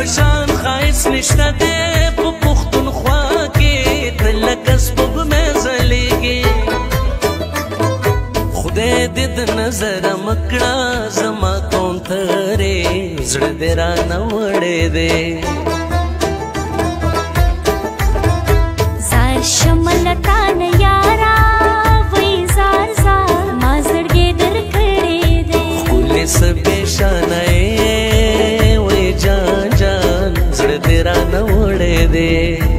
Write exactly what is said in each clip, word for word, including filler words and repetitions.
پشان خایس نشته دی په پښتونخوا کې ته لکه سپوږمۍ ځلېږي خدای دې د نظره مه کړه زما کونترې زړه دې رانه وړی دی زار شمله تانه یاره وای زار زار ما زړګی درکړی دی ښکلې څه بېشانه یې وای جان جان زړه دې رانه وړی دی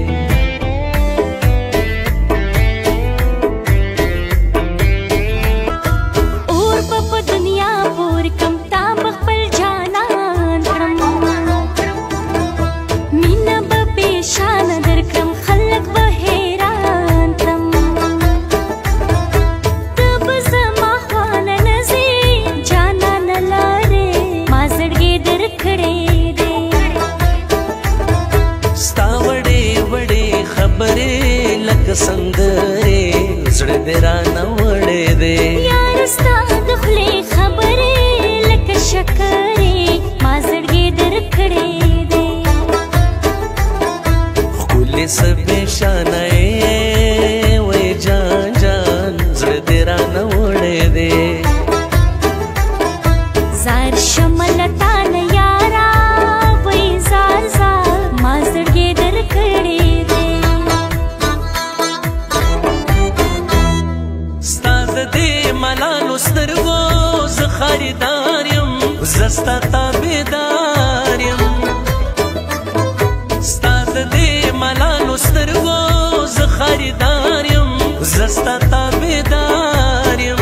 سندرې زړه دې رانه وړی دی یار ستا د خولې خبرې لکه شکرې ما زړګی درکړی دی ښکلې څه بېشانه یې وای جان جان زړه دې رانه وړی دی زار شمله تانه یاره وای زار زار ما زړګی درکړی دی ملالو سترګو زه خریدار یم زه ستا تابعدار یم ستا د دې ملالو سترګو زه خریدار یم زه ستا تابعدار یم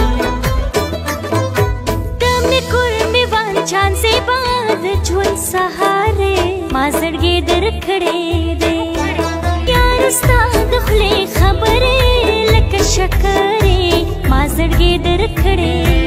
د مې کور مې وان جان زیبا د ژوند سهارې ما زړګی درکړی دی یار ستا د خولې خبرې لکه شکرې ما زړګی درکړی